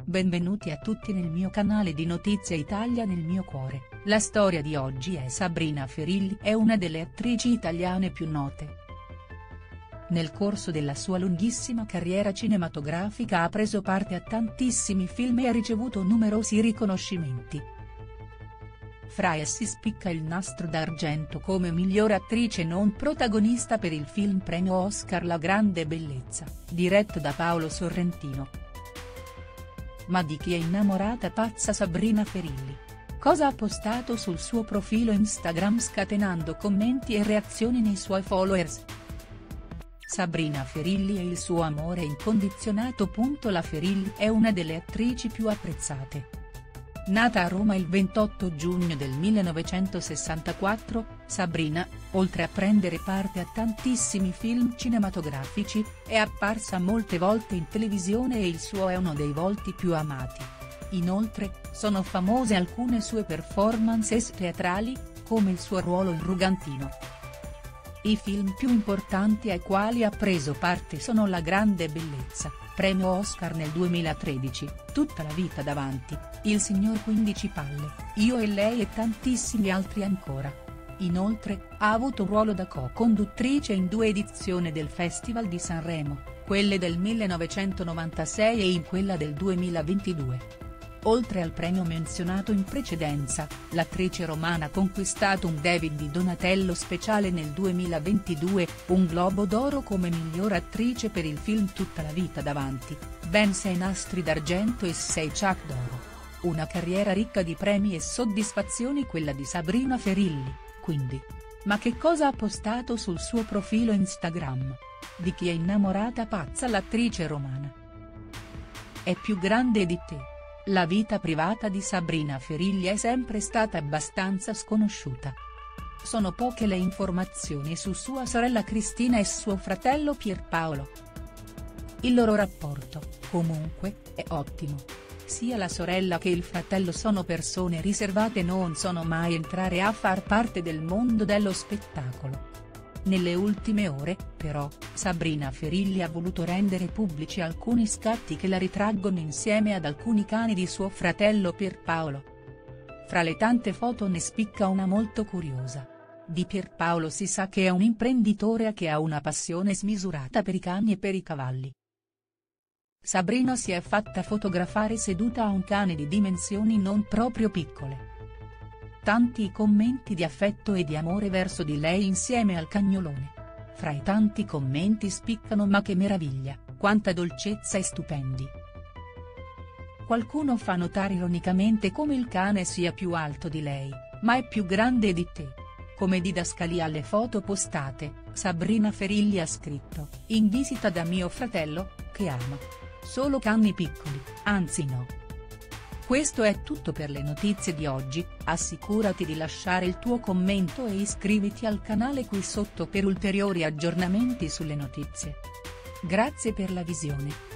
Benvenuti a tutti nel mio canale di Notizie Italia nel mio cuore. La storia di oggi è Sabrina Ferilli, è una delle attrici italiane più note. Nel corso della sua lunghissima carriera cinematografica ha preso parte a tantissimi film e ha ricevuto numerosi riconoscimenti. Fra essi spicca il Nastro d'Argento come miglior attrice non protagonista per il film premio Oscar La grande bellezza, diretto da Paolo Sorrentino. Ma di chi è innamorata pazza Sabrina Ferilli? Cosa ha postato sul suo profilo Instagram scatenando commenti e reazioni nei suoi followers? Sabrina Ferilli e il suo amore incondizionato. La Ferilli è una delle attrici più apprezzate. Nata a Roma il 28 giugno del 1964, Sabrina, oltre a prendere parte a tantissimi film cinematografici, è apparsa molte volte in televisione e il suo è uno dei volti più amati. Inoltre, sono famose alcune sue performances teatrali, come il suo ruolo in Rugantino. I film più importanti ai quali ha preso parte sono La grande bellezza, premio Oscar nel 2013, Tutta la vita davanti, Il signor 15 palle, Io e lei e tantissimi altri ancora. Inoltre, ha avuto un ruolo da co-conduttrice in 2 edizioni del Festival di Sanremo, quelle del 1996 e in quella del 2022. Oltre al premio menzionato in precedenza, l'attrice romana ha conquistato un David di Donatello speciale nel 2022, un Globo d'Oro come miglior attrice per il film Tutta la vita davanti, ben 6 Nastri d'Argento e 6 Ciak d'Oro. Una carriera ricca di premi e soddisfazioni quella di Sabrina Ferilli, quindi. Ma che cosa ha postato sul suo profilo Instagram? Di chi è innamorata pazza l'attrice romana? È più grande di te. La vita privata di Sabrina Ferilli è sempre stata abbastanza sconosciuta. Sono poche le informazioni su sua sorella Cristina e suo fratello Pierpaolo. Il loro rapporto, comunque, è ottimo. Sia la sorella che il fratello sono persone riservate e non sono mai entrare a far parte del mondo dello spettacolo. Nelle ultime ore, però, Sabrina Ferilli ha voluto rendere pubblici alcuni scatti che la ritraggono insieme ad alcuni cani di suo fratello Pierpaolo. Fra le tante foto ne spicca una molto curiosa. Di Pierpaolo si sa che è un imprenditore che ha una passione smisurata per i cani e per i cavalli. Sabrina si è fatta fotografare seduta a un cane di dimensioni non proprio piccole. Tanti i commenti di affetto e di amore verso di lei insieme al cagnolone. Fra i tanti commenti spiccano "ma che meraviglia, quanta dolcezza e stupendi". Qualcuno fa notare ironicamente come il cane sia più alto di lei, ma è più grande di te. Come didascalia alle foto postate, Sabrina Ferilli ha scritto: "In visita da mio fratello, che ama solo cani piccoli, anzi no". Questo è tutto per le notizie di oggi, assicurati di lasciare il tuo commento e iscriviti al canale qui sotto per ulteriori aggiornamenti sulle notizie. Grazie per la visione.